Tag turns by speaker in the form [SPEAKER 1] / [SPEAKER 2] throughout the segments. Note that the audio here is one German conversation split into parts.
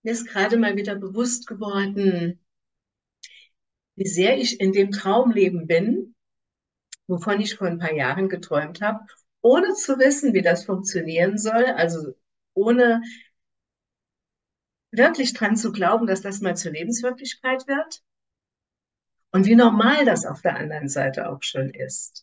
[SPEAKER 1] Mir ist gerade mal wieder bewusst geworden, wie sehr ich in dem Traumleben bin, wovon ich vor ein paar Jahren geträumt habe, ohne zu wissen, wie das funktionieren soll, also ohne wirklich dran zu glauben, dass das mal zur Lebenswirklichkeit wird und wie normal das auf der anderen Seite auch schon ist.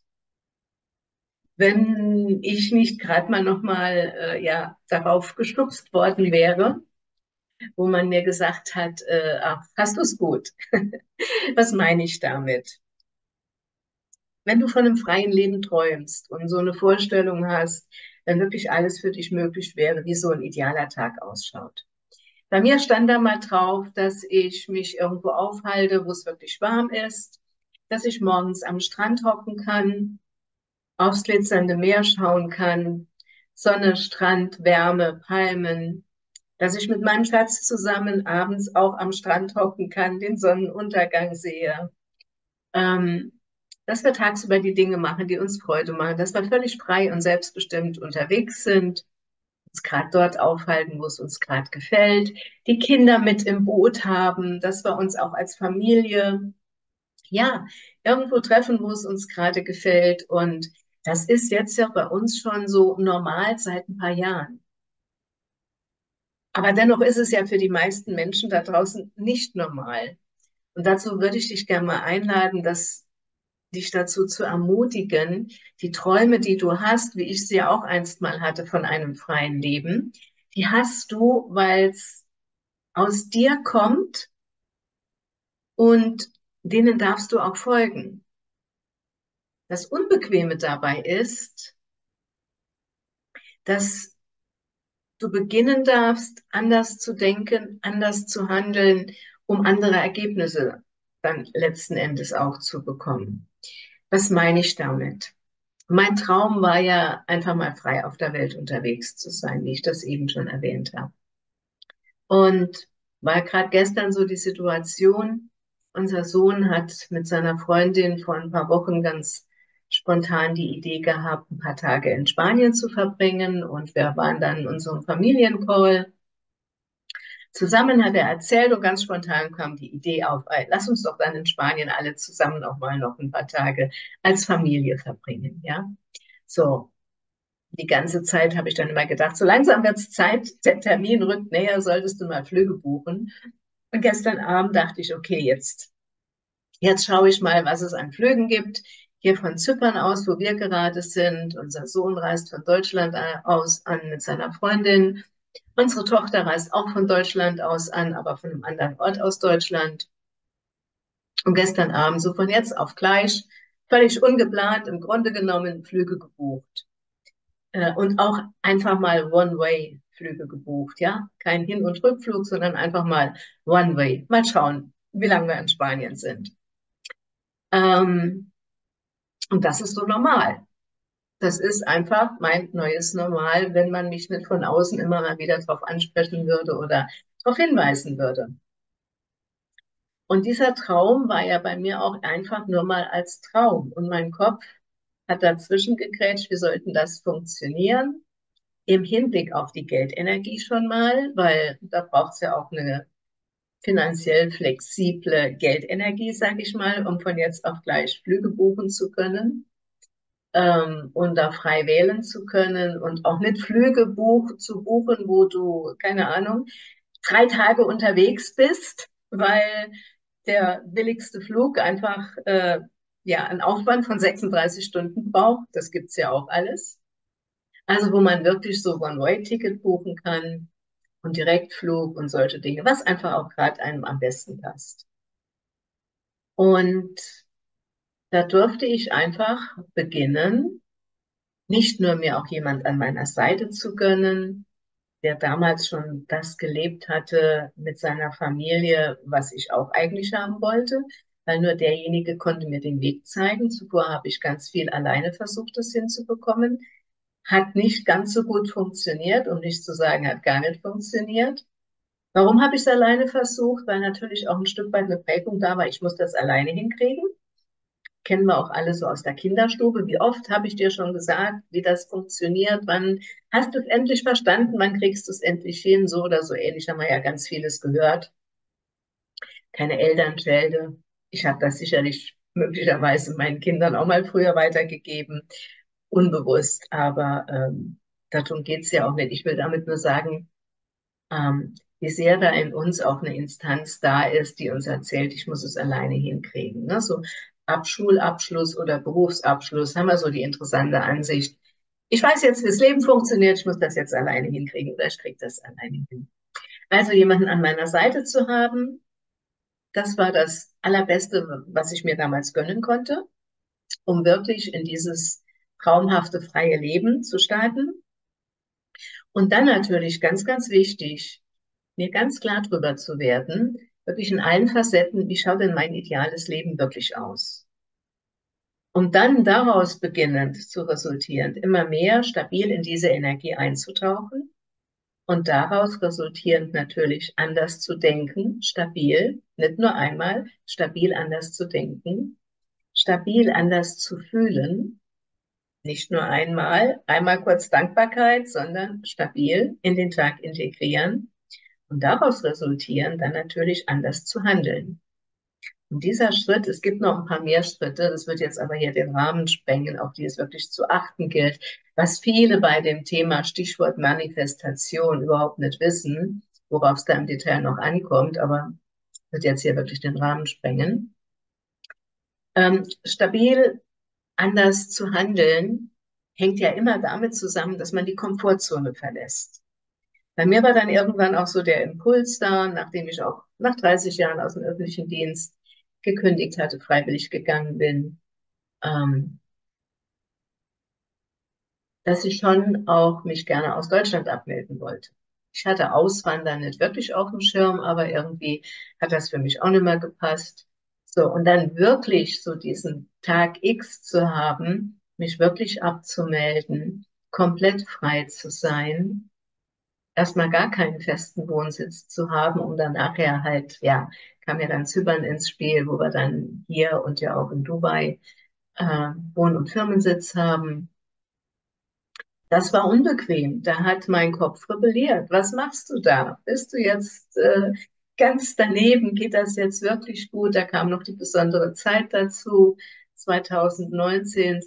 [SPEAKER 1] Wenn ich nicht gerade mal nochmal ja, darauf gestupst worden wäre, wo man mir gesagt hat, ach, hast du es gut? Was meine ich damit? Wenn du von einem freien Leben träumst und so eine Vorstellung hast, wenn wirklich alles für dich möglich wäre, wie so ein idealer Tag ausschaut. Bei mir stand da mal drauf, dass ich mich irgendwo aufhalte, wo es wirklich warm ist, dass ich morgens am Strand hocken kann, aufs glitzernde Meer schauen kann, Sonne, Strand, Wärme, Palmen, dass ich mit meinem Schatz zusammen abends auch am Strand hocken kann, den Sonnenuntergang sehe, ähm, dass wir tagsüber die Dinge machen, die uns Freude machen, dass wir völlig frei und selbstbestimmt unterwegs sind, uns gerade dort aufhalten, wo es uns gerade gefällt, die Kinder mit im Boot haben, dass wir uns auch als Familie, ja, irgendwo treffen, wo es uns gerade gefällt. Und das ist jetzt ja bei uns schon so normal seit ein paar Jahren. Aber dennoch ist es ja für die meisten Menschen da draußen nicht normal. Und dazu würde ich dich gerne mal einladen, dass dich dazu zu ermutigen, die Träume, die du hast, wie ich sie ja auch einst mal hatte von einem freien Leben, die hast du, weil es aus dir kommt und denen darfst du auch folgen. Das Unbequeme dabei ist, dass du beginnen darfst, anders zu denken, anders zu handeln, um andere Ergebnisse dann letzten Endes auch zu bekommen. Was meine ich damit? Mein Traum war ja, einfach mal frei auf der Welt unterwegs zu sein, wie ich das eben schon erwähnt habe. Und war gerade gestern so die Situation, unser Sohn hat mit seiner Freundin vor ein paar Wochen ganz spontan die Idee gehabt, ein paar Tage in Spanien zu verbringen. Und wir waren dann in unserem Familiencall. Zusammen hat er erzählt und ganz spontan kam die Idee auf, ey, lass uns doch dann in Spanien alle zusammen auch mal noch ein paar Tage als Familie verbringen, ja. So, die ganze Zeit habe ich dann immer gedacht, so langsam wird es Zeit, der Termin rückt näher, solltest du mal Flüge buchen. Und gestern Abend dachte ich, okay, jetzt schaue ich mal, was es an Flügen gibt. Hier von Zypern aus, wo wir gerade sind. Unser Sohn reist von Deutschland aus an mit seiner Freundin. Unsere Tochter reist auch von Deutschland aus an, aber von einem anderen Ort aus Deutschland. Und gestern Abend, so von jetzt auf gleich, völlig ungeplant, im Grunde genommen Flüge gebucht. Und auch einfach mal One-Way-Flüge gebucht, ja. Kein Hin- und Rückflug, sondern einfach mal One-Way. Mal schauen, wie lange wir in Spanien sind. Ähm, und das ist so normal. Das ist einfach mein neues Normal, wenn man mich nicht von außen immer mal wieder darauf ansprechen würde oder darauf hinweisen würde. Und dieser Traum war ja bei mir auch einfach nur mal als Traum. Und mein Kopf hat dazwischen gegrätscht, wie sollten das funktionieren? Im Hinblick auf die Geldenergie schon mal, weil da braucht es ja auch eine finanziell flexible Geldenergie, sage ich mal, um von jetzt auf gleich Flüge buchen zu können, und da frei wählen zu können und auch nicht Flüge zu buchen, wo du, keine Ahnung, 3 Tage unterwegs bist, weil der billigste Flug einfach ja einen Aufwand von 36 Stunden braucht. Das gibt's ja auch alles. Also wo man wirklich so One-Way-Ticket buchen kann und Direktflug und solche Dinge, was einfach auch gerade einem am besten passt. Und da durfte ich einfach beginnen, nicht nur mir auch jemand an meiner Seite zu gönnen, der damals schon das gelebt hatte mit seiner Familie, was ich auch eigentlich haben wollte, weil nur derjenige konnte mir den Weg zeigen. Zuvor habe ich ganz viel alleine versucht, das hinzubekommen. Hat nicht ganz so gut funktioniert, um nicht zu sagen, hat gar nicht funktioniert. Warum habe ich es alleine versucht? Weil natürlich auch ein Stück weit eine Prägung da war, ich muss das alleine hinkriegen. kennen wir auch alle so aus der Kinderstube. Wie oft habe ich dir schon gesagt, wie das funktioniert? Wann hast du es endlich verstanden? Wann kriegst du es endlich hin? So oder so ähnlich haben wir ja ganz vieles gehört. Keine Elternschelde. Ich habe das sicherlich möglicherweise meinen Kindern auch mal früher weitergegeben, unbewusst, aber darum geht's ja auch nicht. Ich will damit nur sagen, wie sehr da in uns auch eine Instanz da ist, die uns erzählt, ich muss es alleine hinkriegen. Ne? So ab Schulabschluss oder Berufsabschluss haben wir so die interessante Ansicht. Ich weiß jetzt, wie das Leben funktioniert, ich muss das jetzt alleine hinkriegen oder ich kriege das alleine hin. Also jemanden an meiner Seite zu haben, das war das Allerbeste, was ich mir damals gönnen konnte, um wirklich in dieses traumhafte freie Leben zu starten. Und dann natürlich ganz, ganz wichtig, mir ganz klar drüber zu werden, wirklich in allen Facetten, wie schaut denn mein ideales Leben wirklich aus? Und dann daraus beginnend zu resultierend, immer mehr stabil in diese Energie einzutauchen und daraus resultierend natürlich anders zu denken, stabil, nicht nur einmal, stabil anders zu denken, stabil anders zu fühlen, nicht nur einmal kurz Dankbarkeit, sondern stabil in den Tag integrieren und daraus resultieren dann natürlich anders zu handeln. Und dieser Schritt, es gibt noch ein paar mehr Schritte, das wird jetzt aber hier den Rahmen sprengen, auf die es wirklich zu achten gilt, was viele bei dem Thema Stichwort Manifestation überhaupt nicht wissen, worauf es da im Detail noch ankommt, aber wird jetzt hier wirklich den Rahmen sprengen. Stabil anders zu handeln, hängt ja immer damit zusammen, dass man die Komfortzone verlässt. Bei mir war dann irgendwann auch so der Impuls da, nachdem ich auch nach 30 Jahren aus dem öffentlichen Dienst gekündigt hatte, freiwillig gegangen bin, ähm, dass ich schon auch mich gerne aus Deutschland abmelden wollte. Ich hatte Auswandern nicht wirklich auf dem Schirm, aber irgendwie hat das für mich auch nicht mehr gepasst. So, und dann wirklich so diesen Tag X zu haben, mich wirklich abzumelden, komplett frei zu sein, erstmal gar keinen festen Wohnsitz zu haben, um dann nachher halt, ja, kam ja dann Zypern ins Spiel, wo wir dann hier und ja auch in Dubai Wohn- und Firmensitz haben. Das war unbequem. Da hat mein Kopf rebelliert. Was machst du da? Bist du jetzt ganz daneben? Geht das jetzt wirklich gut? Da kam noch die besondere Zeit dazu, 2019,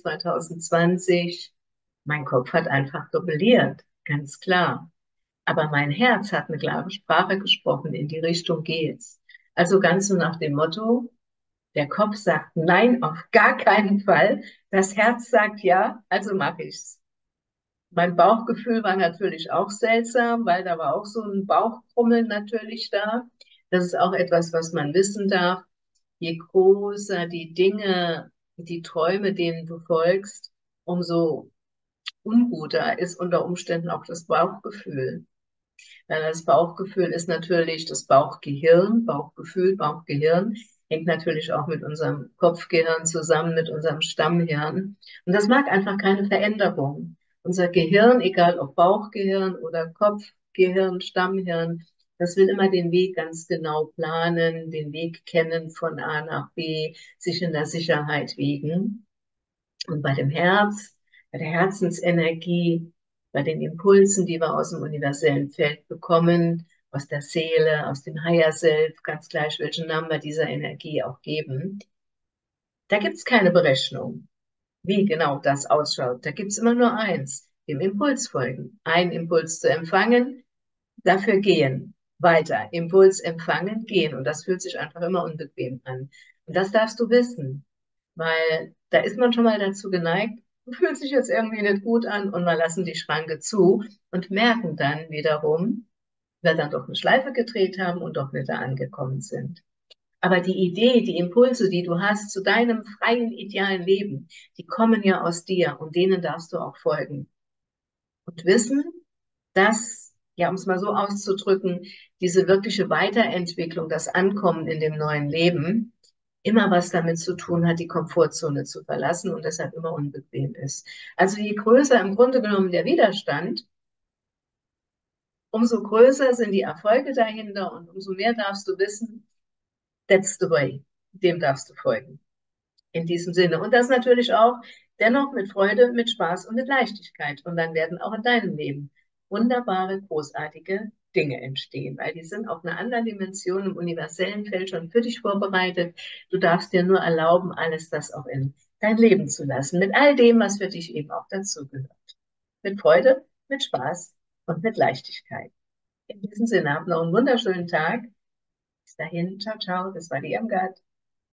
[SPEAKER 1] 2020. Mein Kopf hat einfach rebelliert, ganz klar. Aber mein Herz hat eine klare Sprache gesprochen, in die Richtung geht's. Also ganz so nach dem Motto, der Kopf sagt nein, auf gar keinen Fall. Das Herz sagt ja, also mache ich's. Mein Bauchgefühl war natürlich auch seltsam, weil da war auch so ein Bauchkrummeln natürlich da. Das ist auch etwas, was man wissen darf. Je größer die Dinge, die Träume, denen du folgst, umso unguter ist unter Umständen auch das Bauchgefühl. Das Bauchgefühl ist natürlich das Bauchgehirn, Bauchgefühl, Bauchgehirn, hängt natürlich auch mit unserem Kopfgehirn zusammen, mit unserem Stammhirn. Und das mag einfach keine Veränderung. Unser Gehirn, egal ob Bauchgehirn oder Kopfgehirn, Stammhirn, das will immer den Weg ganz genau planen, den Weg kennen von A nach B, sich in der Sicherheit wiegen. Und bei dem Herz, bei der Herzensenergie, bei den Impulsen, die wir aus dem universellen Feld bekommen, aus der Seele, aus dem Higher Self, ganz gleich, welchen Namen wir dieser Energie auch geben, da gibt es keine Berechnung, wie genau das ausschaut. Da gibt es immer nur eins, dem Impuls folgen. Einen Impuls zu empfangen, dafür gehen, weiter. Impuls empfangen, gehen. Und das fühlt sich einfach immer unbequem an. Und das darfst du wissen, weil da ist man schon mal dazu geneigt, fühlt sich jetzt irgendwie nicht gut an und wir lassen die Schranke zu und merken dann wiederum, wir dann doch eine Schleife gedreht haben und doch wieder angekommen sind. Aber die Idee, die Impulse, die du hast zu deinem freien, idealen Leben, die kommen ja aus dir und denen darfst du auch folgen. Und wissen, dass, ja, um es mal so auszudrücken, diese wirkliche Weiterentwicklung, das Ankommen in dem neuen Leben, immer was damit zu tun hat, die Komfortzone zu verlassen und deshalb immer unbequem ist. Also je größer im Grunde genommen der Widerstand, umso größer sind die Erfolge dahinter und umso mehr darfst du wissen, that's the way, dem darfst du folgen. In diesem Sinne. Und das natürlich auch dennoch mit Freude, mit Spaß und mit Leichtigkeit. Und dann werden auch in deinem Leben wunderbare, großartige Dinge entstehen, weil die sind auf einer anderen Dimension im universellen Feld schon für dich vorbereitet. Du darfst dir nur erlauben, alles das auch in dein Leben zu lassen, mit all dem, was für dich eben auch dazugehört. Mit Freude, mit Spaß und mit Leichtigkeit. In diesem Sinne, habt noch einen wunderschönen Tag. Bis dahin, ciao, ciao, das war die Irmgard.